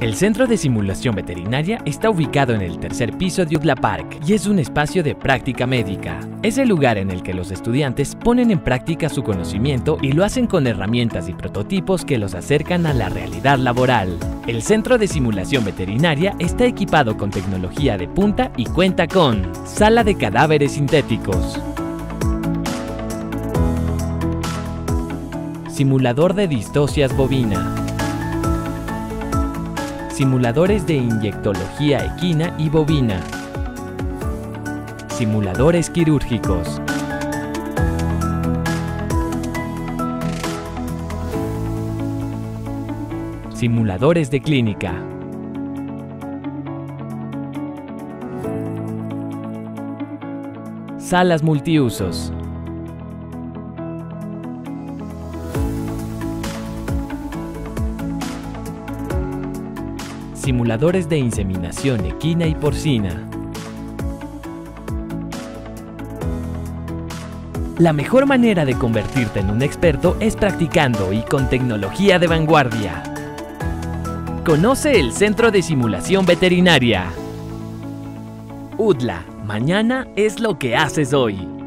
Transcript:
El Centro de Simulación Veterinaria está ubicado en el tercer piso de UDLA Park y es un espacio de práctica médica. Es el lugar en el que los estudiantes ponen en práctica su conocimiento y lo hacen con herramientas y prototipos que los acercan a la realidad laboral. El Centro de Simulación Veterinaria está equipado con tecnología de punta y cuenta con sala de cadáveres sintéticos, simulador de distocias bovina, simuladores de inyectología equina y bovina, simuladores quirúrgicos, simuladores de clínica, salas multiusos, simuladores de inseminación equina y porcina. La mejor manera de convertirte en un experto es practicando y con tecnología de vanguardia. Conoce el Centro de Simulación Veterinaria. UDLA, mañana es lo que haces hoy.